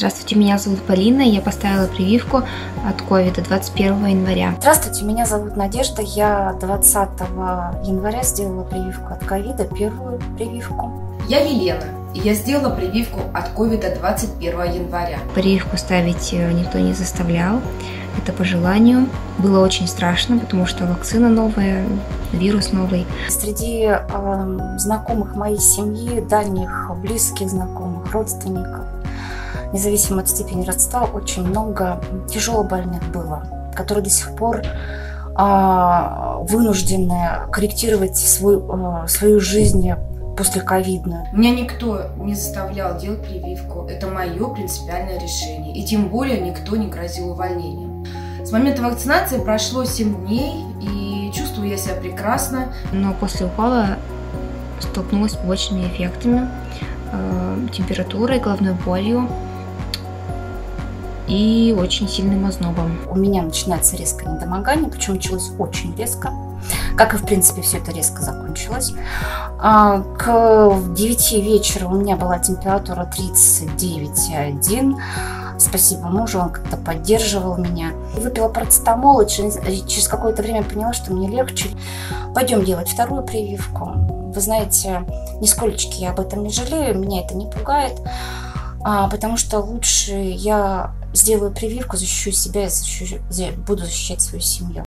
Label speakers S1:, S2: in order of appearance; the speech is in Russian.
S1: Здравствуйте, меня зовут Полина, я поставила прививку от ковида 21 января.
S2: Здравствуйте, меня зовут Надежда, я 20 января сделала прививку от ковида, первую прививку.
S3: Я Елена, и я сделала прививку от ковида 21 января.
S1: Прививку ставить никто не заставлял, это по желанию. Было очень страшно, потому что вакцина новая, вирус новый.
S2: Среди знакомых моей семьи, дальних, близких знакомых, родственников, независимо от степени родства, очень много тяжелобольных было, которые до сих пор вынуждены корректировать свою жизнь после ковидную.
S3: Меня никто не заставлял делать прививку. Это мое принципиальное решение. И тем более никто не грозил увольнением. С момента вакцинации прошло 7 дней, и чувствую я себя прекрасно.
S1: Но после укола столкнулась с побочными эффектами, температурой, головной болью и очень сильным ознобом.
S2: У меня начинается резкое недомогание, причем началось очень резко, как и в принципе все это резко закончилось. К 9 вечера у меня была температура 39,1. Спасибо мужу, он как-то поддерживал меня. Выпила парацетамол, и через какое-то время поняла, что мне легче. Пойдем делать вторую прививку. Вы знаете, нисколечки я об этом не жалею, меня это не пугает, потому что лучше я сделаю прививку, защищу себя и буду защищать свою семью.